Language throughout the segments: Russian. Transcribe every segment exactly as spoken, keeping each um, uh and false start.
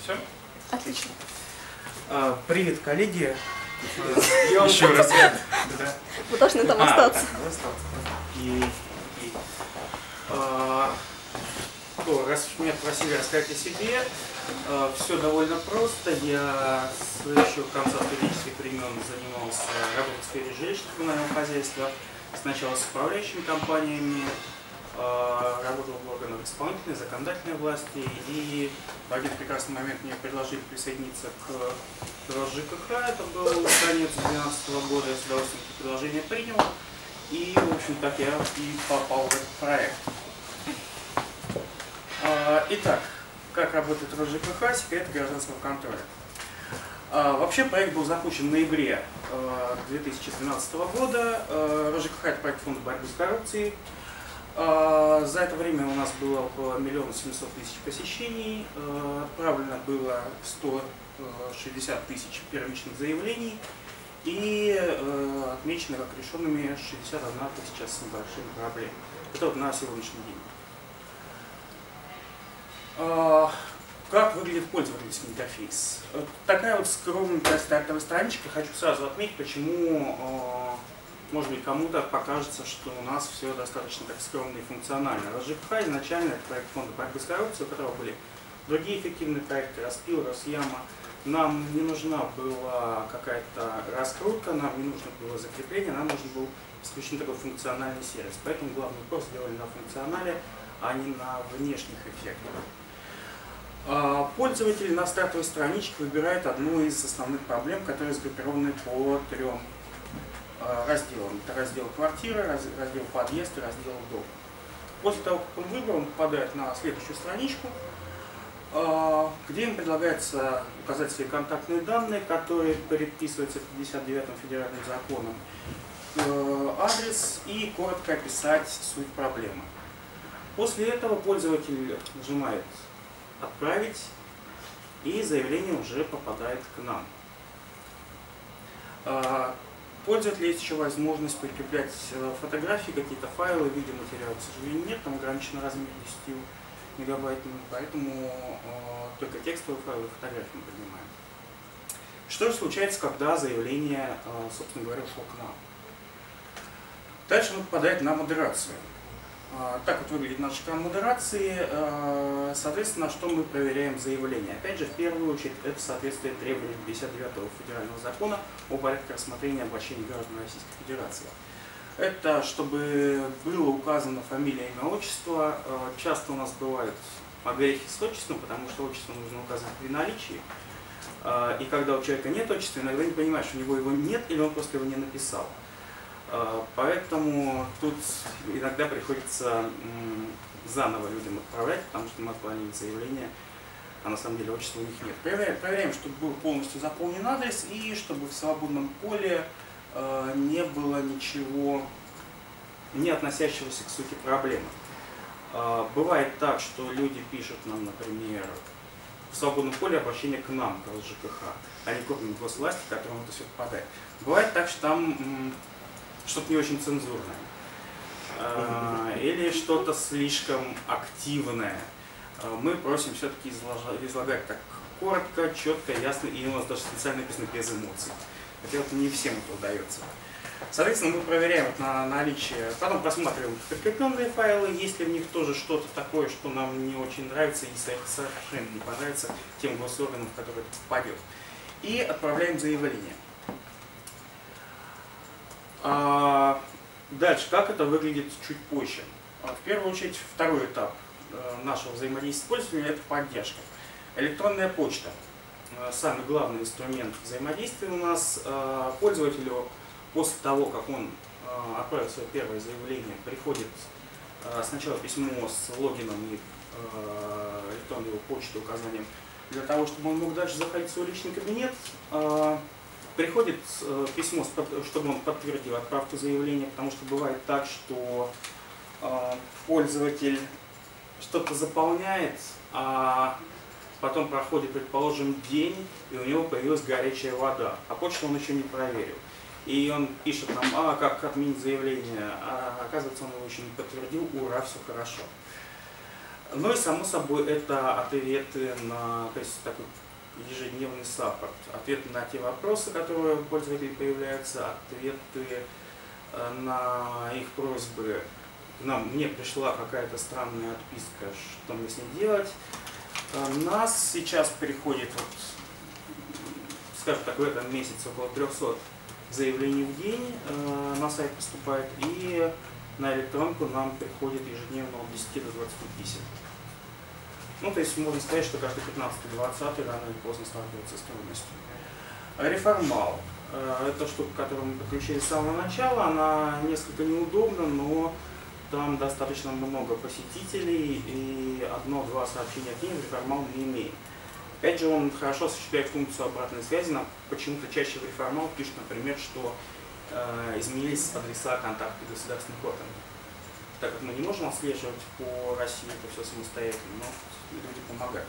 Все? Отлично. А, привет, коллеги. Еще раз. Вы должны там остаться. И, и, а, то, раз меня просили рассказать о себе, а, все довольно просто. Я с еще конца студенческих времен занимался работой в сфере жилищно-коммунального хозяйства. Сначала с управляющими компаниями, а, работал в органах исполнительной, законодательной власти, и в один прекрасный момент мне предложили присоединиться к ЖКХ. Это был конец две тысячи двенадцатого года, я с удовольствием это предложение принял. И, в общем, так я и попал в этот проект. Итак, как работает РОЖКХ, секреты гражданского контроля. Вообще проект был запущен в ноябре две тысячи двенадцатого года. РОЖКХ – это проект фонда борьбы с коррупцией. За это время у нас было около миллиона семьсот тысяч посещений. Отправлено было сто шестьдесят тысяч первичных заявлений. И э, отмечено как решенными шестьдесят одна тысяча с небольшим проблем. Это вот на сегодняшний день. Э, как выглядит пользовательский интерфейс? Э, такая вот скромненькая стартовая страничка. Хочу сразу отметить, почему, э, может быть, кому-то покажется, что у нас все достаточно так скромно и функционально. РОЖКХ изначально это проект фонда борьбы с коррупцией, у которого были другие эффективные проекты, Распил, Росяма. Нам не нужна была какая-то раскрутка, нам не нужно было закрепление, нам нужен был исключительно такой функциональный сервис. Поэтому главный упор сделали на функционале, а не на внешних эффектах. Пользователь на стартовой страничке выбирает одну из основных проблем, которые сгруппированы по трем разделам. Это раздел квартира, раздел подъезд и раздел дом. После того, как он выбрал, он попадает на следующую страничку, где им предлагается указать свои контактные данные, которые предписываются пятьдесят девятым федеральным законом, адрес и коротко описать суть проблемы. После этого пользователь нажимает «Отправить», и заявление уже попадает к нам. Пользователя есть еще возможность прикреплять фотографии, какие-то файлы, видеоматериалы, к сожалению, нет, там ограничен размер десять мегабайтами, поэтому э, только текстовые файлы и фотографии мы поднимаем. Что же случается, когда заявление, э, собственно говоря, ушло к нам? Дальше он попадает на модерацию. Э, так вот выглядит наш экран модерации. Э, соответственно, на что мы проверяем заявление? Опять же, в первую очередь, это соответствие требованиям пятьдесят девятого федерального закона о порядке рассмотрения обращений граждан Российской Федерации. Это чтобы было указано фамилия, имя, отчество. Часто у нас бывают огрехи с отчеством, потому что отчество нужно указывать при наличии. И когда у человека нет отчества, иногда не понимаешь, у него его нет или он просто его не написал. Поэтому тут иногда приходится заново людям отправлять, потому что мы отклонили заявление, а на самом деле отчества у них нет. Проверяем, проверяем, чтобы был полностью заполнен адрес и чтобы в свободном поле не было ничего, не относящегося к сути проблемы. Бывает так, что люди пишут нам, например, в свободном поле обращение к нам, к ЖКХ, а не к органам госвласти, к которым это все попадает. Бывает так, что там что-то не очень цензурное, или что-то слишком активное. Мы просим все-таки излагать так коротко, четко, ясно, и у нас даже специально написано без эмоций. Хотя вот не всем это удается. Соответственно, мы проверяем вот на наличие, потом просматриваем прикрепленные файлы, есть ли в них тоже что-то такое, что нам не очень нравится и совершенно не понравится тем госорганам, в которые это попадет. И отправляем заявление. А дальше, как это выглядит чуть позже. В первую очередь, второй этап нашего взаимодействия с пользователем – это поддержка. Электронная почта. Самый главный инструмент взаимодействия у нас. Пользователю после того, как он отправил свое первое заявление, приходит сначала письмо с логином и электронной его почты, указанием, для того, чтобы он мог дальше заходить в свой личный кабинет. Приходит письмо, чтобы он подтвердил отправку заявления, потому что бывает так, что пользователь что-то заполняет, а потом проходит, предположим, день, и у него появилась горячая вода, а почту он еще не проверил. И он пишет нам, а как отменить заявление, а оказывается, он его еще не подтвердил, ура, все хорошо. Ну и само собой это ответы на, то есть такой ежедневный саппорт, ответы на те вопросы, которые у пользователей появляются, ответы на их просьбы. Нам, мне пришла какая-то странная отписка, что мне с ней делать. Нас сейчас переходит, вот, скажем так, в этом месяце около трёхсот заявлений в день э, на сайт поступает, и на электронку нам приходит ежедневно от десяти до двадцати писем. Ну, то есть можно сказать, что каждый пятнадцатый-двадцатый рано или поздно сталкивается с трудностью. Реформал. Э, это штука, которую мы подключили с самого начала, она несколько неудобна, но там достаточно много посетителей, и одно-два сообщения в день в Реформал мы имеем. Опять же, он хорошо осуществляет функцию обратной связи. Нам почему-то чаще в Реформал пишут, например, что э, изменились адреса контактов государственных органов. Так как мы не можем отслеживать по России это все самостоятельно, но люди помогают.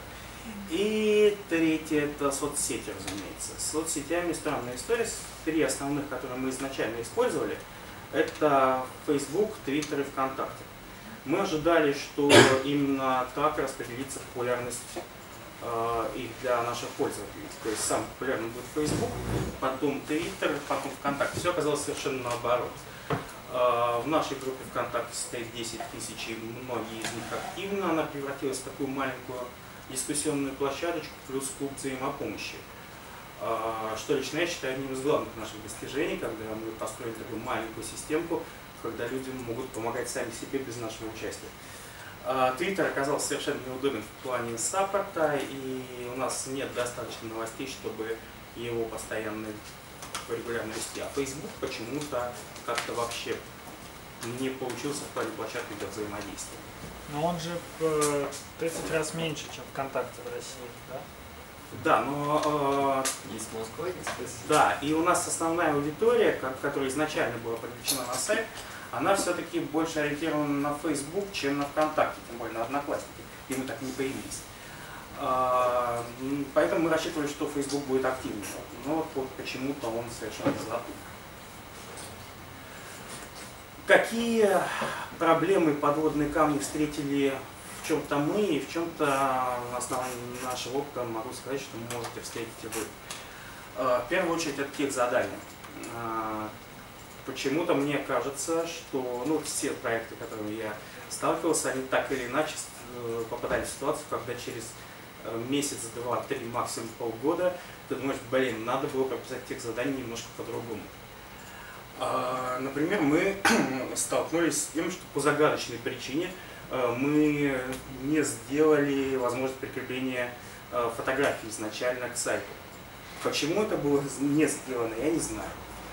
И третье – это соцсети, разумеется. С соцсетями странная история. Три основных, которые мы изначально использовали, это Facebook, Twitter и ВКонтакте. Мы ожидали, что именно так распределится популярность э, их для наших пользователей. То есть самым популярным будет Facebook, потом Twitter, потом ВКонтакте. Все оказалось совершенно наоборот. Э, в нашей группе ВКонтакте состоит десять тысяч, и многие из них активны. Она превратилась в такую маленькую дискуссионную площадочку плюс клуб взаимопомощи. Что лично я считаю одним из главных наших достижений, когда мы построили такую маленькую системку, когда люди могут помогать сами себе без нашего участия. Твиттер оказался совершенно неудобен в плане саппорта, и у нас нет достаточно новостей, чтобы его постоянно регулярно вести. А Facebook почему-то как-то вообще не получился в плане площадки для взаимодействия. Но он же в тридцать раз меньше, чем ВКонтакте в России, да? Да, но... Э, есть Москва, есть Россия. Да, и у нас основная аудитория, которая изначально была подключена на сайт, она все-таки больше ориентирована на Facebook, чем на ВКонтакте, тем более на Одноклассники, и мы так не появились. А, поэтому мы рассчитывали, что Facebook будет активнее, но вот почему-то он совершенно забыл. Какие проблемы, подводные камни встретили в чем-то мы, и в чем-то на основании нашего опыта могу сказать, что можете встретить и вы. В первую очередь это тех-задания. Почему-то мне кажется, что ну, все проекты, которые я сталкивался, они так или иначе попадали в ситуацию, когда через месяц, два, три, максимум полгода ты думаешь, блин, надо было прописать тех-задания немножко по-другому. Например, мы столкнулись с тем, что по загадочной причине мы не сделали возможность прикрепления фотографий изначально к сайту. Почему это было не сделано, я не знаю.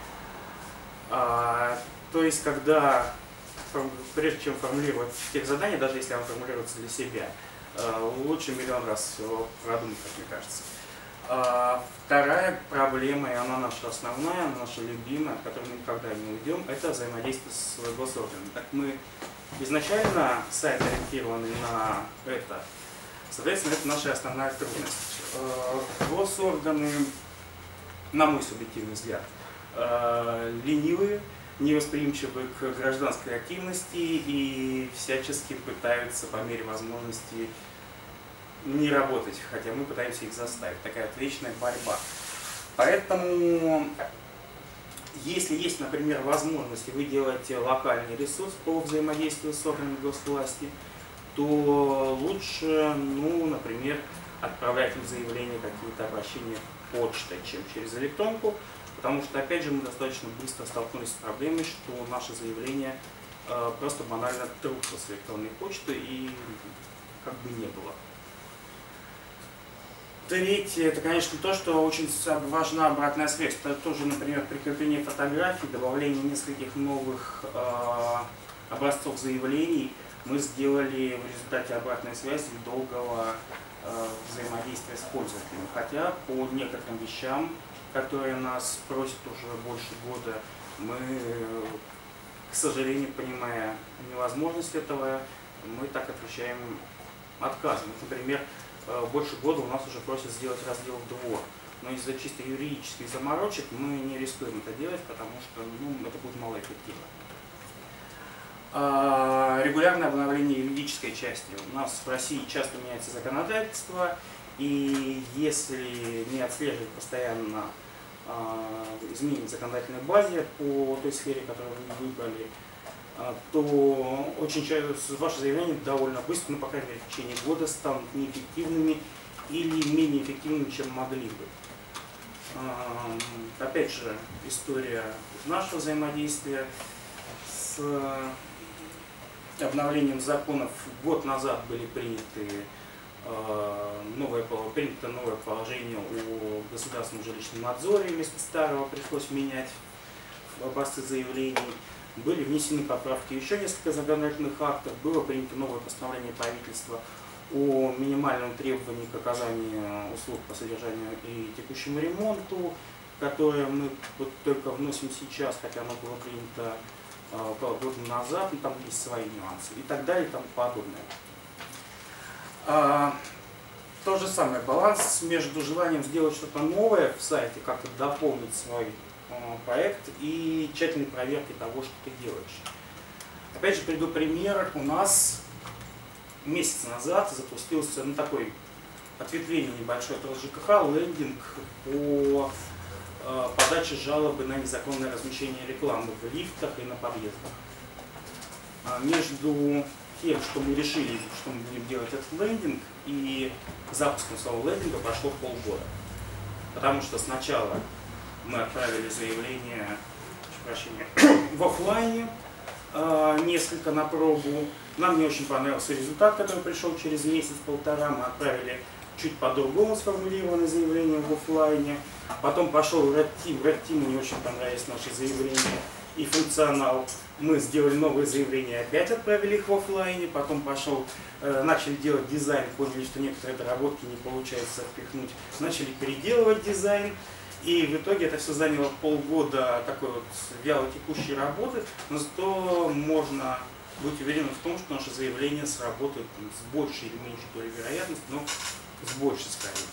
То есть, когда, прежде чем формулировать тех задания, даже если оно формулируется для себя, лучше миллион раз все продумать, как мне кажется. Вторая проблема, и она наша основная, она наша любимая, от которой мы никогда не уйдем, это взаимодействие с госорганами. Так мы изначально сайт ориентированы на это, соответственно, это наша основная трудность. Госорганы, на мой субъективный взгляд, ленивые, невосприимчивы к гражданской активности и всячески пытаются по мере возможности не работать, хотя мы пытаемся их заставить. Такая вот вечная борьба. Поэтому, если есть, например, возможность, и вы делаете локальный ресурс по взаимодействию с органами госвласти, то лучше, ну, например, отправлять им заявления, какие-то обращения почтой, чем через электронку, потому что, опять же, мы достаточно быстро столкнулись с проблемой, что наши заявления э, просто банально трутся с электронной почты и как бы не было. Третье, это, конечно, то, что очень важна обратная связь. Это тоже, например, прикрепление фотографий, добавление нескольких новых э, образцов заявлений мы сделали в результате обратной связи долгого э, взаимодействия с пользователями. Хотя по некоторым вещам, которые нас просят уже больше года, мы, к сожалению, понимая невозможность этого, мы так отвечаем отказом. Например, больше года у нас уже просят сделать раздел в двор. Но из-за чисто юридических заморочек мы не рискуем это делать, потому что ну, это будет малоэффективно. Регулярное обновление юридической части. У нас в России часто меняется законодательство, и если не отслеживать постоянно изменения в законодательной базе по той сфере, которую вы выбрали, то очень часто ваши заявления довольно быстро, ну, по крайней мере, в течение года станут неэффективными или менее эффективными, чем могли бы. Опять же, история нашего взаимодействия с обновлением законов. Год назад были приняты новое, принято новое положение о государственном жилищном надзоре, вместо старого пришлось менять образцы заявлений. Были внесены поправки еще несколько законодательных актов, было принято новое постановление правительства о минимальном требовании к оказанию услуг по содержанию и текущему ремонту, которое мы вот только вносим сейчас, хотя оно было принято э, около года назад, но там есть свои нюансы и так далее и тому подобное. А, то же самое, баланс между желанием сделать что-то новое в сайте, как-то дополнить свой проект и тщательной проверки того, что ты делаешь. Опять же, приведу пример. У нас месяц назад запустился, ну, такой ответвление небольшое от ЖКХ, лендинг по э, подаче жалобы на незаконное размещение рекламы в лифтах и на подъездах. А между тем, что мы решили, что мы будем делать этот лендинг, и запуском самого лендинга прошло полгода. Потому что сначала мы отправили заявление, прощения, в офлайне, э, несколько на пробу. Нам не очень понравился результат, который пришел через месяц-полтора. Мы отправили чуть по-другому сформулированное заявление в офлайне. Потом пошел Red Team. Red Team не очень понравились наши заявления и функционал. Мы сделали новые заявления, опять отправили их в офлайне. Потом пошел, э, начали делать дизайн, поняли, что некоторые доработки не получается впихнуть. Начали переделывать дизайн. И в итоге это все заняло полгода такой вот вялотекущей работы, но зато можно быть уверенным в том, что наше заявление сработает там, с большей или меньшей долей вероятности, но с большей скорее.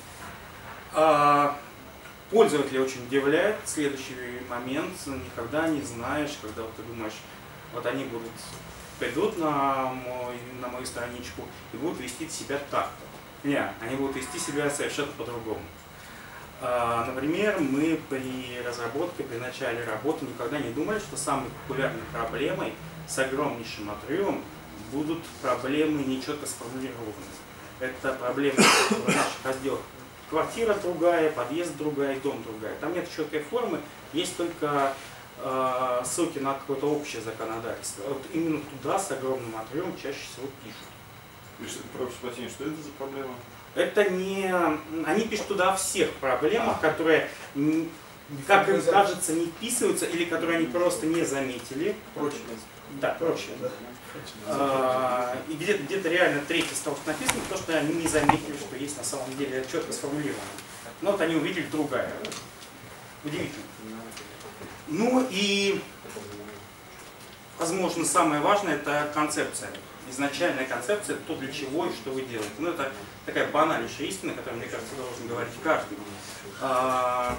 А, пользователя очень удивляет следующий момент. Никогда не знаешь, когда вот ты думаешь, вот они будут, придут на, мой, на мою страничку и будут вести себя так-то. Нет, они будут вести себя совершенно по-другому. Например, мы при разработке, при начале работы никогда не думали, что самой популярной проблемой с огромнейшим отрывом будут проблемы нечетко сформулированные. Это проблемы в наших разделах. Квартира другая, подъезд другая, дом другая. Там нет четкой формы, есть только э, ссылки на какое-то общее законодательство. Вот именно туда с огромным отрывом чаще всего пишут. Прошу прощения, что это за проблема? Это не... Они пишут туда о всех проблемах, которые, как им кажется, не вписываются или которые они просто не заметили. Прочее. Да, прочее. А, и где-то где реально треть из того, что написано, то, что они не заметили, что есть на самом деле четко сформулировано. Но вот они увидели другая. Удивительно. Ну и, возможно, самое важное — это концепция. Изначальная концепция, то, для чего и что вы делаете. Ну, это такая банальнейшая истина, которую, мне кажется, должен говорить каждый. А,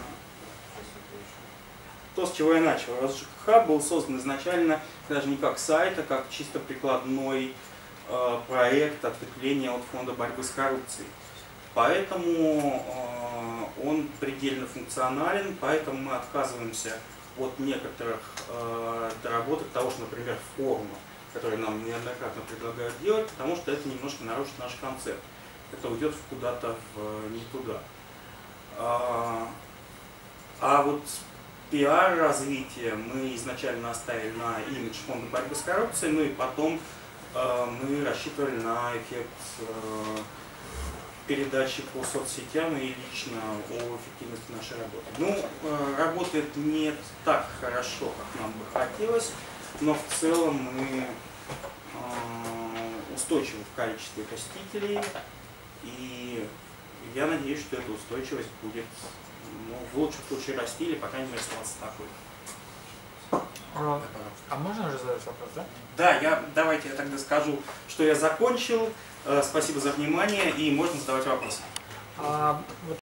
то, с чего я начал. ЖКХ был создан изначально даже не как сайт, а как чисто прикладной а, проект ответвления от фонда борьбы с коррупцией. Поэтому а, он предельно функционален, поэтому мы отказываемся от некоторых а, доработок того, что, например, форума, которые нам неоднократно предлагают делать, потому что это немножко нарушит наш концепт. Это уйдет куда-то в не туда. А, а вот пиар развитие мы изначально оставили на имидж фонда борьбы с коррупцией, ну и потом а, мы рассчитывали на эффект а, передачи по соцсетям и лично о эффективности нашей работы. Ну, а, работает не так хорошо, как нам бы хотелось, но в целом мы э, устойчивы в количестве посетителей, и я надеюсь, что эта устойчивость будет, ну, в лучшем случае расти или, по крайней мере, оставаться такой. А, а можно уже задать вопрос, да? Да, я, давайте я тогда скажу, что я закончил. Э, спасибо за внимание, и можно задавать вопросы. А, вот